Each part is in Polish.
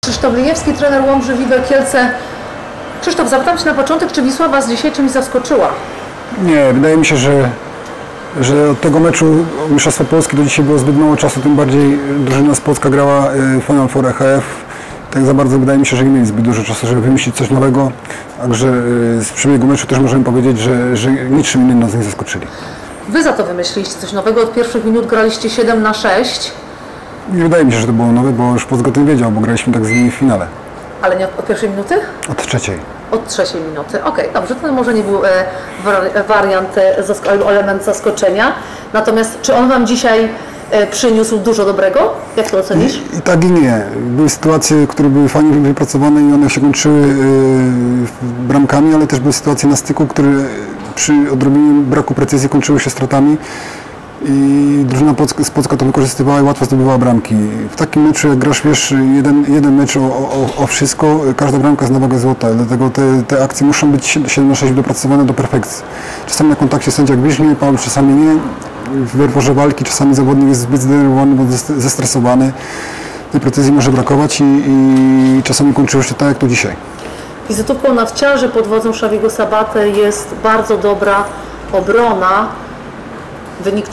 Krzysztof Liniewski, trener Łomży Wiwe Kielce. Krzysztof, zapytam Cię na początek, czy Wisła Was dzisiaj czymś zaskoczyła? Nie, wydaje mi się, że od tego meczu Mistrzostwa Polski do dzisiaj było zbyt mało czasu, tym bardziej drużyna z Płocka grała Final Four EHF. Tak za bardzo wydaje mi się, że nie mieli zbyt dużo czasu, żeby wymyślić coś nowego. Także z przebiegu meczu też możemy powiedzieć, że niczym innym nas nie zaskoczyli. Wy za to wymyśliliście coś nowego, od pierwszych minut graliście 7-6. Nie wydaje mi się, że to było nowe, bo już Płock o tym wiedział, bo graliśmy tak z nimi w finale. Ale nie od pierwszej minuty? Od trzeciej. Od trzeciej minuty. Okej, dobrze, to może nie był wariant, element zaskoczenia. Natomiast czy on Wam dzisiaj przyniósł dużo dobrego? Jak to ocenisz? I tak i nie. Były sytuacje, które były fajnie wypracowane i one się kończyły bramkami, ale też były sytuacje na styku, które przy odrobinie braku precyzji kończyły się stratami. I drużyna z Płocka to wykorzystywała i łatwo zdobywała bramki. W takim meczu, jak grasz, wiesz, jeden mecz o wszystko, każda bramka jest na wagę złota, dlatego te akcje muszą być 7-6 dopracowane do perfekcji. Czasami na kontakcie sędzia gwizdnie, Paul czasami nie. W porze walki czasami zawodnik jest zbyt zdenerwowany bądź zestresowany. Tej precyzji może brakować i czasami kończyło się tak, jak to dzisiaj. Wizytówką Nawciarzy pod wodzą Xaviego Sabaty jest bardzo dobra obrona. Wynik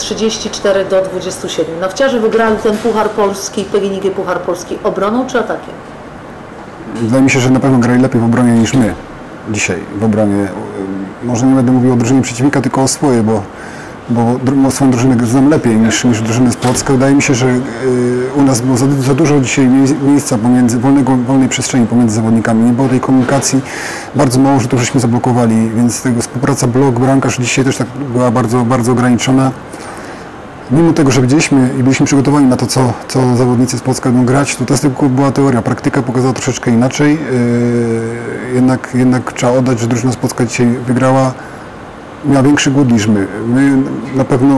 34-27. Nawciarze wygrali ten Puchar Polski, PGNiG Puchar Polski obroną czy atakiem? Wydaje mi się, że na pewno grali lepiej w obronie niż my dzisiaj w obronie. Może nie będę mówił o drużynie przeciwnika, tylko o swojej, bo swoją drużynę znam lepiej niż drużynę z Płocka. Wydaje mi się, że u nas było za dużo dzisiaj miejsca pomiędzy wolnej przestrzeni pomiędzy zawodnikami. Nie było tej komunikacji, bardzo mało rzutów żeśmy zablokowali, więc tego współpraca blok-bramkarz dzisiaj też tak była bardzo, bardzo ograniczona. Mimo tego, że widzieliśmy i byliśmy przygotowani na to, co zawodnicy z Płocka będą grać, to tylko była teoria. Praktyka pokazała troszeczkę inaczej. Jednak trzeba oddać, że drużyna z Płocka dzisiaj wygrała. Miała większy głód niż my. My na pewno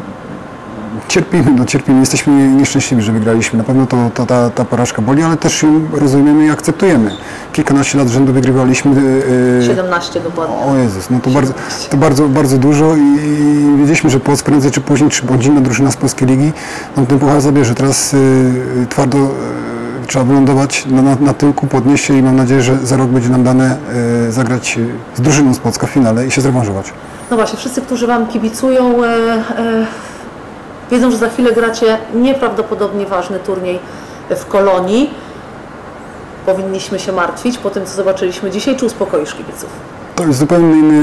cierpimy, jesteśmy nieszczęśliwi, że wygraliśmy. Na pewno ta porażka boli, ale też ją rozumiemy i akceptujemy. Kilkanaście lat rzędu wygrywaliśmy. 17 dokładnie. O Jezus, no to bardzo dużo i wiedzieliśmy, że Płock prędzej czy później, czy bądź inna drużyna z polskiej ligi nam ten puchar zabierze. Teraz twardo trzeba wylądować na tyłku, podnieść się i mam nadzieję, że za rok będzie nam dane zagrać z drużyną z Płocka w finale i się zrewanżować. No właśnie, wszyscy, którzy Wam kibicują, wiedzą, że za chwilę gracie nieprawdopodobnie ważny turniej w Kolonii. Powinniśmy się martwić po tym, co zobaczyliśmy dzisiaj, czy uspokoisz kibiców? To jest zupełnie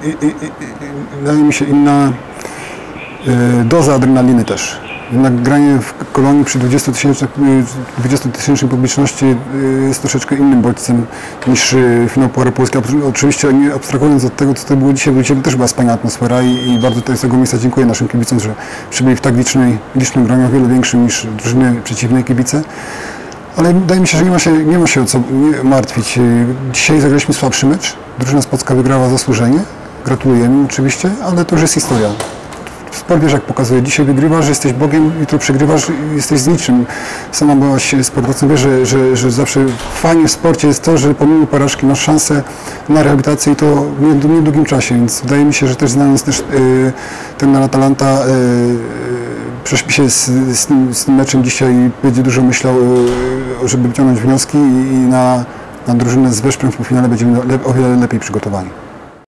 wydaje mi się, inna doza adrenaliny też. Jednak granie w Kolonii przy 20-tysięcznej publiczności jest troszeczkę innym bodźcem niż finał Pucharu Polski. Oczywiście nie abstrahując od tego, co to było dzisiaj też była wspaniała atmosfera i bardzo tutaj z tego miejsca dziękuję naszym kibicom, że przybyli w tak licznym gronie, o wiele większym niż drużyny przeciwnej kibice. Ale wydaje mi się, że nie ma się o co martwić. Dzisiaj zagraliśmy słabszy mecz. Drużyna z Płocka wygrała zasłużenie. Gratulujemy oczywiście, ale to już jest historia. Sport, wiesz, jak pokazuje, dzisiaj wygrywasz, jesteś Bogiem, jutro przegrywasz, jesteś z niczym. Sama byłaś sportowcem, wiesz, że zawsze fajnie w sporcie jest to, że pomimo porażki masz szansę na rehabilitację i to w niedługim czasie, więc wydaje mi się, że też znając też ten Atalanta prześpi się z tym meczem dzisiaj, będzie dużo myślał, żeby wyciągnąć wnioski i na drużynę z Weszprem w półfinale będziemy o wiele lepiej przygotowani.